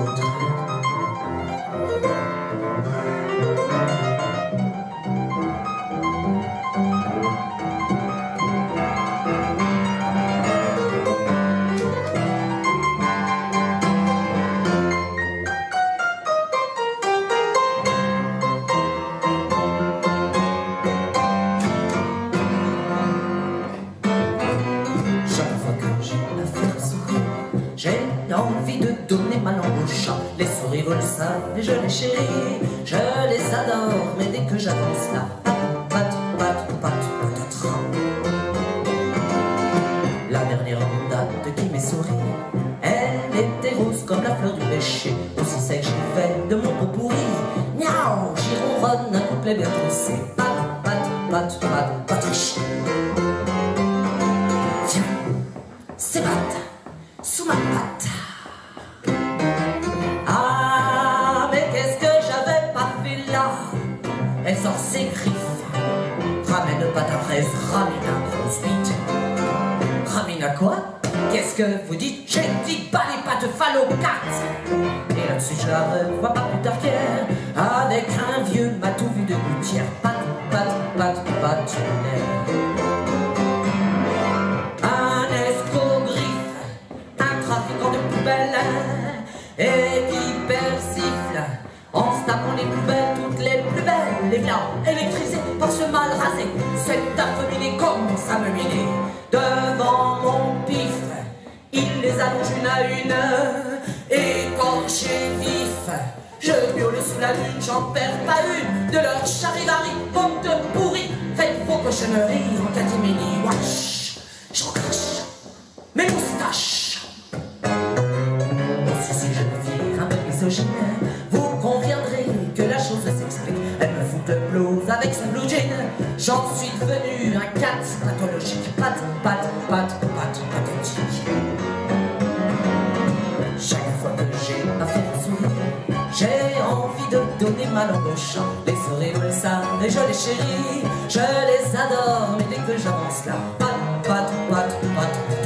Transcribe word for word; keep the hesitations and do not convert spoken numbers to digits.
autres. J'ai envie de donner ma langue au chat. Les souris volent ça, et je les chéris. Je les adore, mais dès que j'avance là, pat, pat, pat, pat, patatras. La dernière en date qui m'est souris, elle était rose comme la fleur du péché. Aussi sec j'y fais de mon pot pourri. Miaou, j'y ronronne un couplet bien troussé. Pat, pat, pat, pat, patriche. Tiens, c'est pat. Sous ma patte. Ah, mais qu'est-ce que j'avais pas fait là? Elle sort ses griffes. Ramène de pâte à fraise, ramène un grosse bite. Ramène à quoi? Qu'est-ce que vous dites? J'ai dit pas les pattes phallocates. Et là-dessus je la revois pas plus tard qu'hier, avec un vieux matou vu de gouttière. Pat, pat, pat, pat, trafiquant de poubelles et qui persifle en se tapant les poubelles toutes les plus belles. Les blancs électrisés par ce mal rasé, cet affeminé commence à me miner devant mon pif. Il les allonge une à une, écorché vif. Je miaule sous la lune, j'en perds pas une de leur charivari, pomme de pourri. Faites vos cochonneries en catimini, wesh, j'en crache mes moustaches. Vous conviendrez que la chose s'explique. Elle me fout le blues avec son blue jean. J'en suis devenu un cat pathologique. Pat, pat, pat, pat, pathétique. Chaque fois que j'ai ma fête sourire, j'ai envie de donner ma langue au chat. Les souris le savent et je les chéris. Je les adore, mais dès que j'avance là, pat, pat, pat, pat, pat.